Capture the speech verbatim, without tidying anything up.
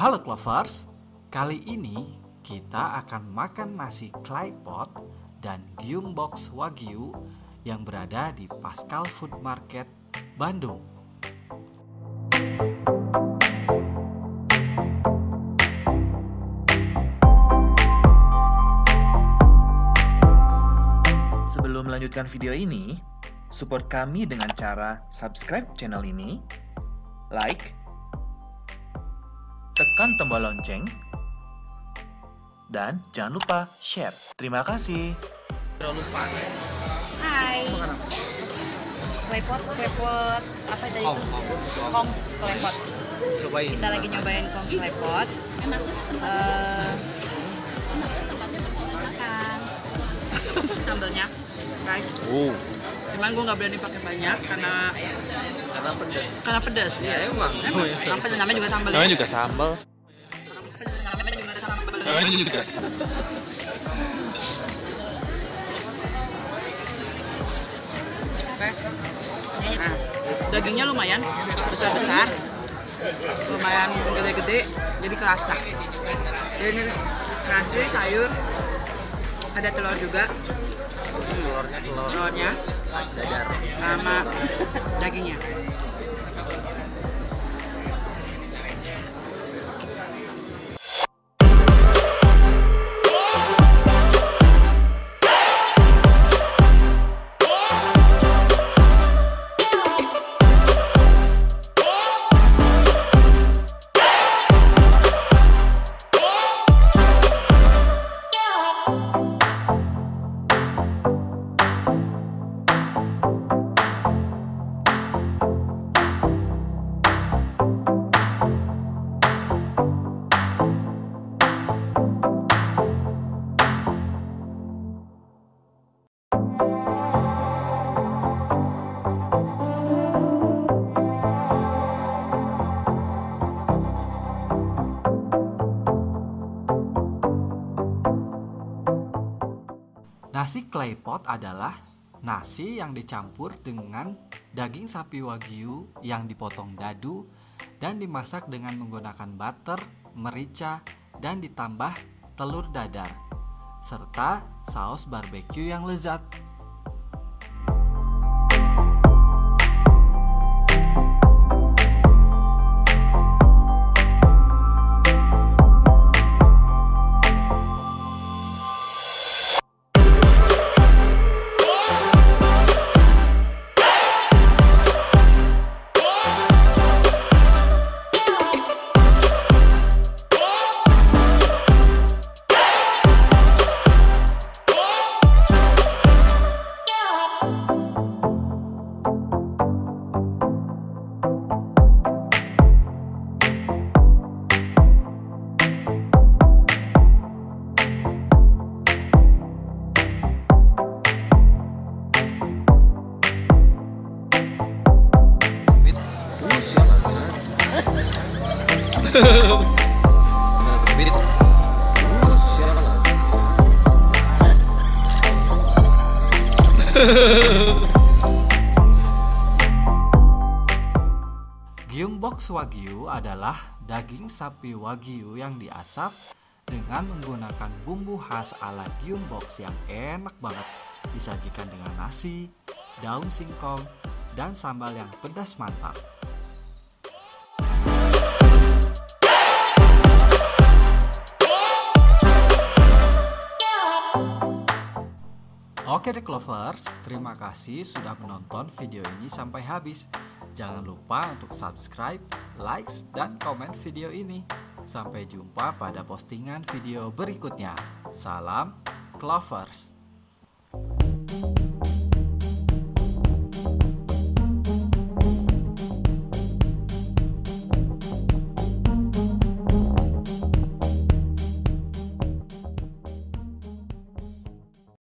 Halo Clovers, kali ini kita akan makan nasi claypot dan gyumbox wagyu yang berada di Pascal Food Market, Bandung. Sebelum melanjutkan video ini, support kami dengan cara subscribe channel ini, like, tekan tombol lonceng, dan jangan lupa share. Terima kasih. Hai. Klepot, klepot, apa tadi itu? Kongs klepot. Cobain. Kita lagi nyobain kongs klepot. Uh, makan. Sambelnya, guys. Oh. Cuman gue nggak berani pakai banyak karena Karena pedas. karena pedas. Ya emang. Emang, emang pedas, namanya juga sambel. Namanya ya? juga sambal. Namanya juga sambel. Namanya juga sambal. Oke. Nah, dagingnya lumayan besar-besar, lumayan gede-gede, jadi kerasa. Jadi ini nasi, sayur, ada telur juga, Telurnya telur telurnya, dadar. sama dagingnya. Nasi claypot adalah nasi yang dicampur dengan daging sapi wagyu yang dipotong dadu dan dimasak dengan menggunakan butter, merica, dan ditambah telur dadar, serta saus barbeque yang lezat. Gyumbox wagyu adalah daging sapi wagyu yang diasap dengan menggunakan bumbu khas ala gyumbox yang enak banget, disajikan dengan nasi, daun singkong, dan sambal yang pedas mantap. Oke deh Clovers, terima kasih sudah menonton video ini sampai habis. Jangan lupa untuk subscribe, likes, dan komen video ini. Sampai jumpa pada postingan video berikutnya. Salam Clovers.